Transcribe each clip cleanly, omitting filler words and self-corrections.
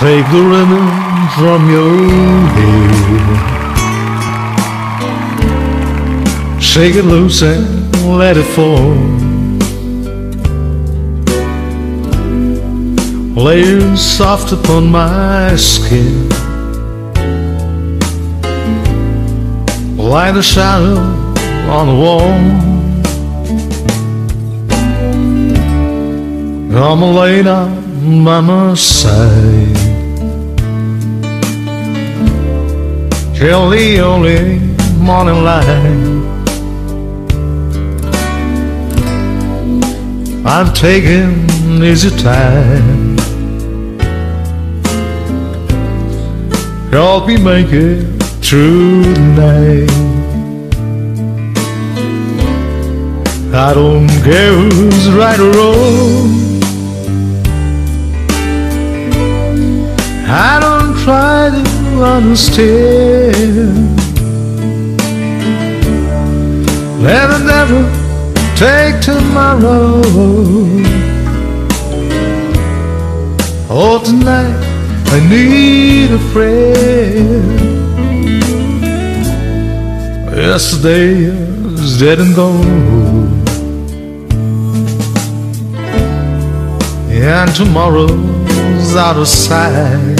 Take the ribbon from your hair, shake it loose and let it fall. Lay it soft upon my skin, like the shadow on the wall. Come and lay down by my side till the early morning light. I've taken easy time, help me make it through the night. I don't care who's right or wrong, I don't try to understand. Let the devil take tomorrow. Oh, tonight I need a friend. Yesterday is dead and gone, and tomorrow's out of sight.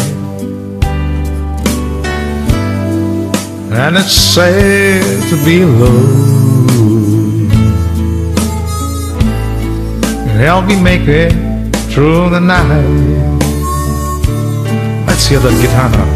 And it's sad to be alone. Help me make it through the night. Let's hear that guitar now.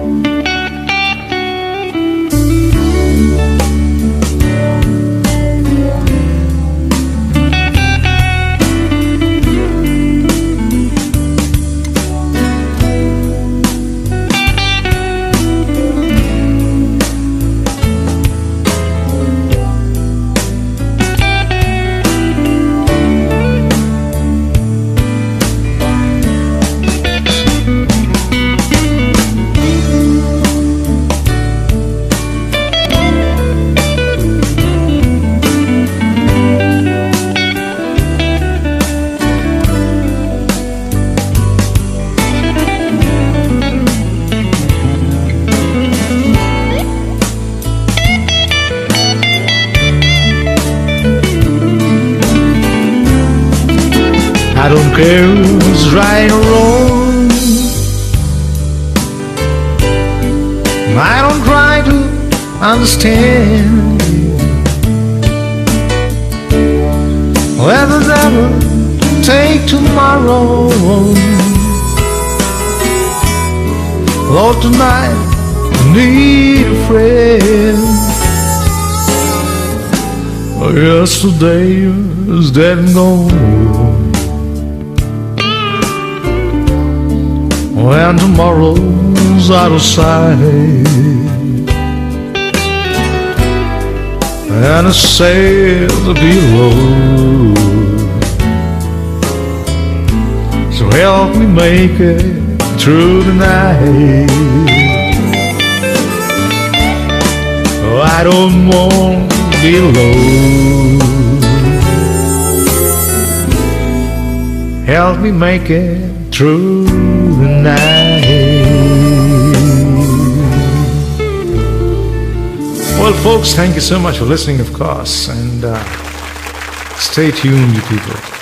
I don't care who's right or wrong, I don't try to understand. Let the devil take tomorrow. Lord, tonight I need a friend. Yesterday is dead and gone, and tomorrow's out of sight. And it's sad to be alone, so help me make it through the night. Oh, I don't want to be alone, help me make it through the night. Well, folks, thank you so much for listening, of course, and stay tuned, you people.